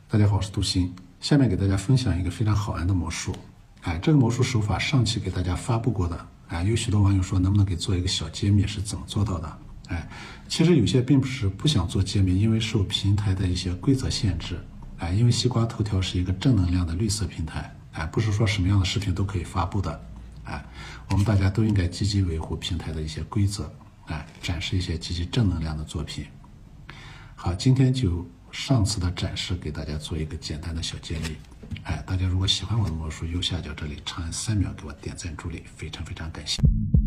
大家好，我是杜鑫，下面给大家分享一个非常好玩的魔术。这个魔术手法上期给大家发布过的，有许多网友说能不能给做一个小揭秘，是怎么做到的？其实有些并不是不想做揭秘，因为受平台的一些规则限制。因为西瓜头条是一个正能量的绿色平台，不是说什么样的视频都可以发布的。我们大家都应该积极维护平台的一些规则，展示一些积极正能量的作品。好，今天就上次的展示给大家做一个简单的小揭秘。大家如果喜欢我的魔术，右下角这里长按3秒给我点赞助力，非常非常感谢。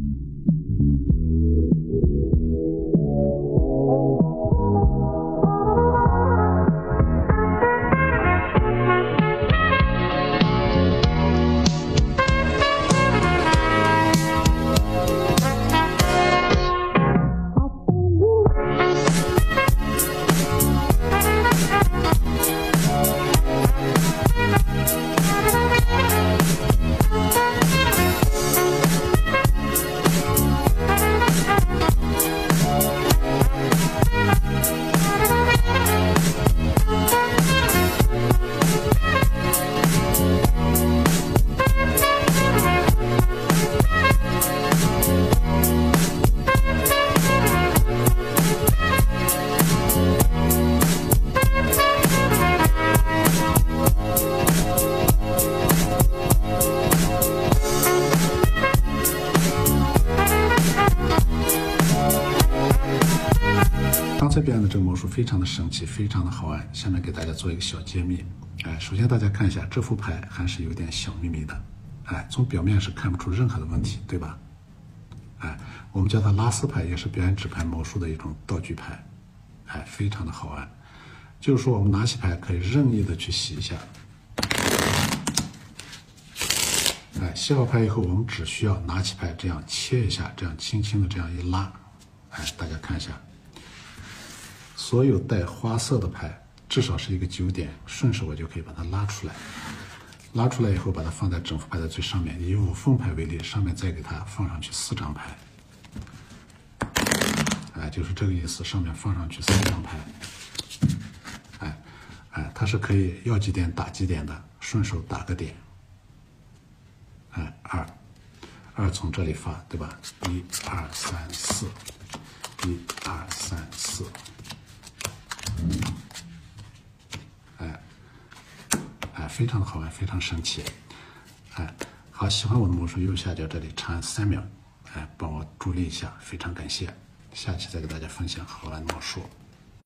刚才表演的这个魔术非常的神奇，非常的好玩。下面给大家做一个小揭秘。首先大家看一下这副牌还是有点小秘密的。从表面是看不出任何的问题，对吧？我们叫它拉丝牌，也是表演纸牌魔术的一种道具牌。非常的好玩。就是说我们拿起牌可以任意的去洗一下。洗好牌以后，我们只需要拿起牌这样切一下，这样轻轻的这样一拉。大家看一下。所有带花色的牌至少是一个9点，顺手我就可以把它拉出来。拉出来以后，把它放在整副牌的最上面，以5凤牌为例，上面再给它放上去4张牌。就是这个意思，上面放上去4张牌。它是可以要几点打几点的，顺手打个点。2从这里发，对吧？1、2、3、4，1、2、3、4。非常的好玩，非常神奇。好，喜欢我的魔术，右下角这里长按3秒，帮我助力一下，非常感谢。下期再给大家分享好玩的魔术。